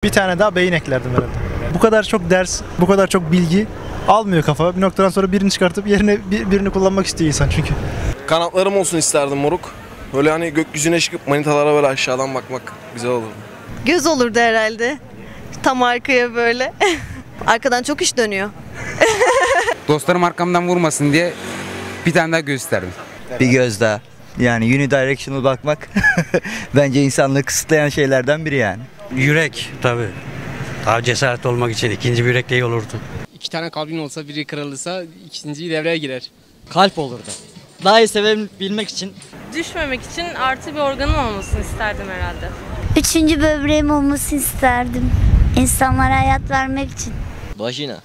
Bir tane daha beyin eklerdim herhalde. Bu kadar çok ders, bu kadar çok bilgi almıyor kafa. Bir noktadan sonra birini çıkartıp yerine birini kullanmak istiyor insan çünkü. Kanatlarım olsun isterdim moruk. Böyle hani gökyüzüne çıkıp manitalara böyle aşağıdan bakmak güzel olurdu. Göz olurdu herhalde. Tam arkaya böyle. Arkadan çok iş dönüyor. Dostlarım arkamdan vurmasın diye bir tane daha gösterdim. Bir göz daha. Yani unidirectional bakmak bence insanlığı kısıtlayan şeylerden biri yani. Yürek tabii. Daha cesaret olmak için ikinci bir yürek de iyi olurdu. 2 tane kalbin olsa biri kırılırsa ikinciyi devreye girer. Kalp olurdu. Daha iyi sevebilmek için. Düşmemek için artı bir organım olmasını isterdim herhalde. 3. böbreğim olmasını isterdim. İnsanlara hayat vermek için. Vajina.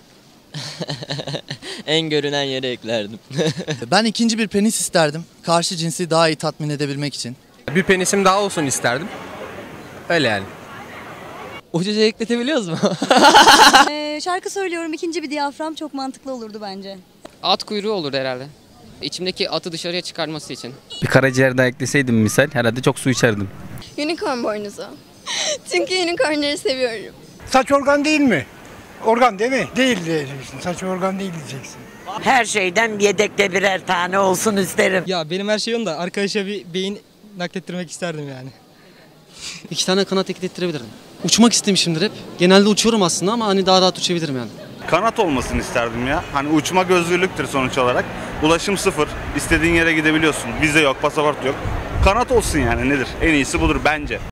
En görünen yere eklerdim. Ben ikinci bir penis isterdim. Karşı cinsi daha iyi tatmin edebilmek için. Bir penisim daha olsun isterdim. Öyle yani. Ucuca ekletebiliyoruz mu? Şarkı söylüyorum, ikinci bir diyafram çok mantıklı olurdu bence. At kuyruğu olurdu herhalde. İçimdeki atı dışarıya çıkarması için. Bir karaciğer daha ekleseydim misal herhalde çok su içerdim. Unicorn boynuzu. Çünkü unicornları seviyorum. Saç organ değil mi? Organ değil mi? Değil diyeceksin. Saç organ değil diyeceksin. Her şeyden yedekte birer tane olsun isterim. Ya benim her şeyim de arkadaşa bir beyin naklettirmek isterdim yani. 2 tane kanat eklettirebilirdim. Uçmak istemişimdir hep. Genelde uçuyorum aslında ama hani daha rahat uçabilirim yani. Kanat olmasını isterdim ya. Hani uçmak özgürlüktür sonuç olarak. Ulaşım sıfır. İstediğin yere gidebiliyorsun. Vize yok, pasaport yok. Kanat olsun yani nedir? En iyisi budur bence.